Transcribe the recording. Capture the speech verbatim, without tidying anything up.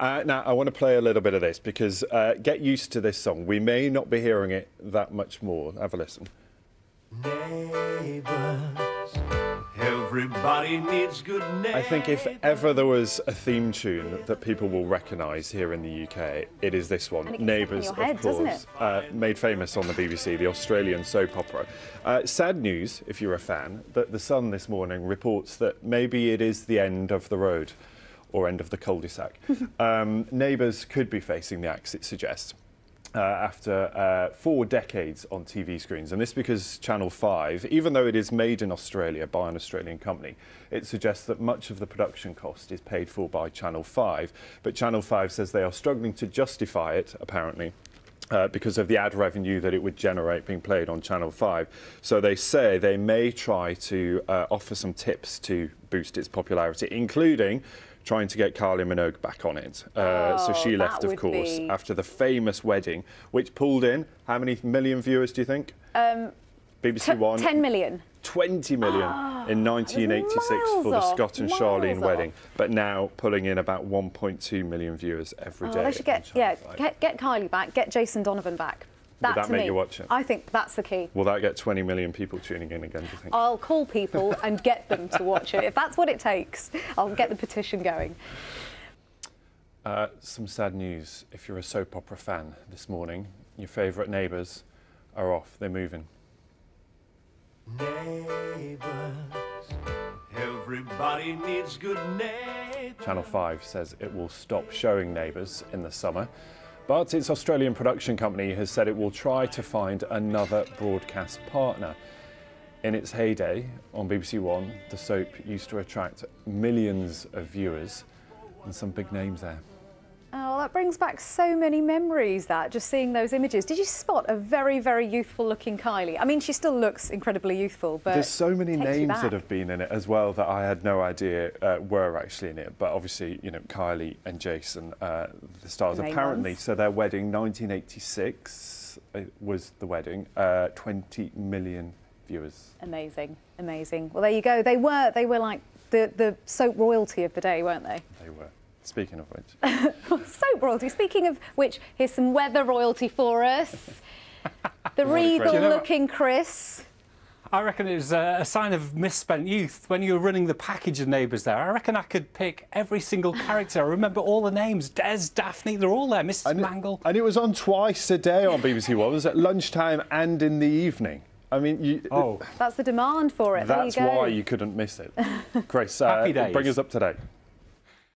Uh, now, I want to play a little bit of this because uh, get used to this song. We may not be hearing it that much more. Have a listen. Neighbours, everybody needs good neighbours. I think if ever there was a theme tune that people will recognise here in the U K, it is this one. Neighbours, of head, course, uh, made famous on the B B C, the Australian soap opera. Uh, sad news, if you're a fan, that The Sun this morning reports that maybe it is the end of the road, or end of the cul-de-sac. um, Neighbours could be facing the axe, it suggests. Uh, after uh, four decades on T V screens. And this because Channel five, even though it is made in Australia by an Australian company, it suggests that much of the production cost is paid for by Channel five. But Channel five says they are struggling to justify it, apparently, Uh, because of the ad revenue that it would generate being played on Channel five. So they say they may try to uh, offer some tips to boost its popularity, including trying to get Kylie Minogue back on it. Uh, oh, so she left, of course, be... after the famous wedding, which pulled in, how many million viewers do you think? Um, B B C One? ten million. twenty million oh, in nineteen eighty-six for the off, Scott and Charlene off. wedding, but now pulling in about one point two million viewers every oh, day. They should get, yeah, get, get Kylie back, get Jason Donovan back. That, Would that to make me, you watch it? I think that's the key. Will that get twenty million people tuning in again, do you think? I'll call people and get them to watch it. If that's what it takes, I'll get the petition going. Uh, some sad news if you're a soap opera fan this morning. Your favourite Neighbours are off, they're moving. Neighbours, everybody needs good neighbours. Channel five says it will stop showing Neighbours in the summer, but its Australian production company has said it will try to find another broadcast partner. In its heyday on B B C One, the soap used to attract millions of viewers and some big names there. Oh, that brings back so many memories, that, just seeing those images. Did you spot a very, very youthful-looking Kylie? I mean, she still looks incredibly youthful, but there's so many names that have been in it as well that I had no idea uh, were actually in it. But obviously, you know, Kylie and Jason, uh, the stars, the apparently. Ones. So their wedding, nineteen eighty-six, uh, was the wedding. Uh, twenty million viewers. Amazing, amazing. Well, there you go. They were, they were like the the soap royalty of the day, weren't they? They were. Speaking of which. Soap royalty. Speaking of which, here's some weather royalty for us. The regal-looking Chris. I reckon it was a sign of misspent youth when you were running the package of Neighbours there. I reckon I could pick every single character. I remember all the names. Des, Daphne, they're all there. Missus And Mangle. It, and it was on twice a day on B B C One. It was at lunchtime and in the evening. I mean, you, oh. That's the demand for it. That's there you go. why you couldn't miss it. Chris, uh, bring us up to date.